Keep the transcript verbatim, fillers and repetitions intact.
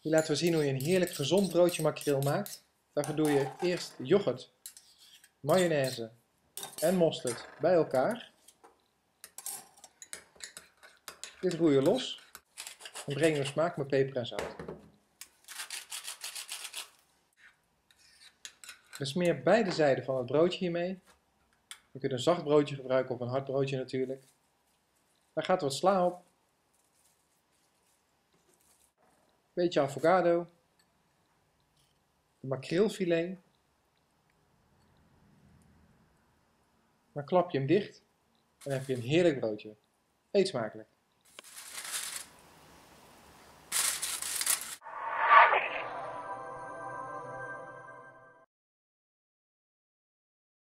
Hier laten we zien hoe je een heerlijk gezond broodje makreel maakt. Daarvoor doe je eerst yoghurt, mayonaise en mosterd bij elkaar. Dit roer je los en breng je smaak met peper en zout. Besmeer beide zijden van het broodje hiermee. Je kunt een zacht broodje gebruiken of een hard broodje natuurlijk. Daar gaat wat sla op. Een beetje avocado. De makreelfilet. Dan klap je hem dicht en dan heb je een heerlijk broodje. Eet smakelijk!